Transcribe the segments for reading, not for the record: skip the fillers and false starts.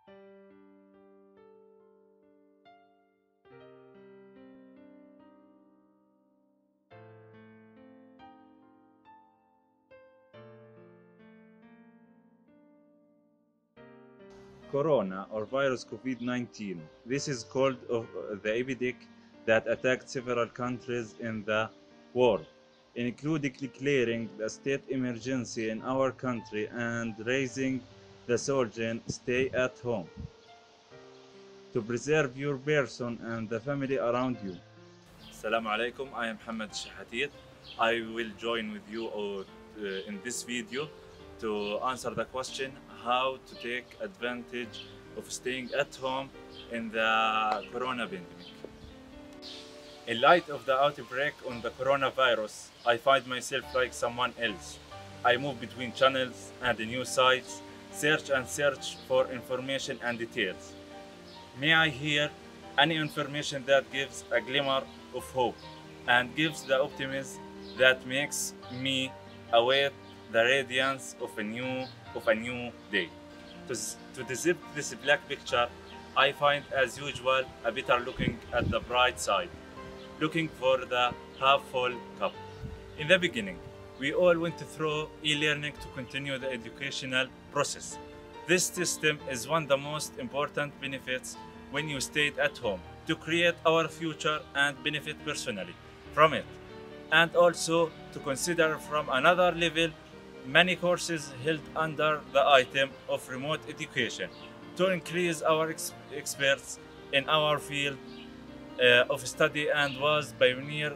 Corona or virus COVID-19. This is called the epidemic that attacked several countries in the world, including declaring the state emergency in our country and raising the slogan "Stay at home" to preserve your person and the family around you. Assalamu alaikum, I am Mohammed Shahatit. I will join with you in this video to answer the question how to take advantage of staying at home in the corona pandemic. In light of the outbreak on the coronavirus, I find myself like someone else. I move between channels and news sites, search for information and details. May I hear any information that gives a glimmer of hope and gives the optimism that makes me await the radiance of a new day. To decipher this black picture, I find as usual a better looking at the bright side, looking for the half-full cup. In the beginning, we all went through e-learning to continue the educational process. This system is one of the most important benefits when you stayed at home, to create our future and benefit personally from it. And also to consider from another level many courses held under the item of remote education to increase our experts in our field of study and was pioneer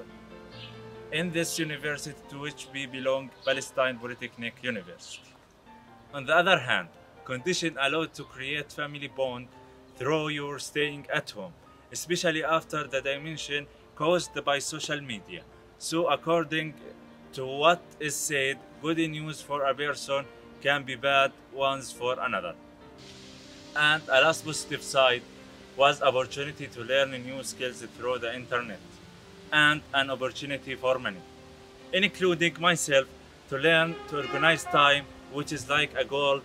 in this university to which we belong, Palestine Polytechnic University. On the other hand, conditions allowed to create family bond through your staying at home, especially after the dimension caused by social media. So according to what is said, good news for a person can be bad ones for another. And a last positive side was opportunity to learn new skills through the internet, and an opportunity for many, including myself, to learn to organize time, which is like a goal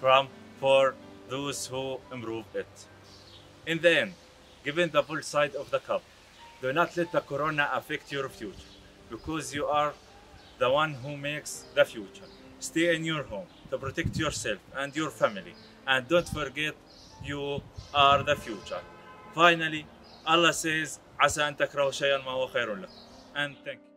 for those who improve it. In the end, given the full side of the cup, do not let the corona affect your future, because you are the one who makes the future. Stay in your home to protect yourself and your family, and don't forget you are the future. Finally, Allah says, عسى أن تكرهوا شيئا ما هو خير لكم. And thank you.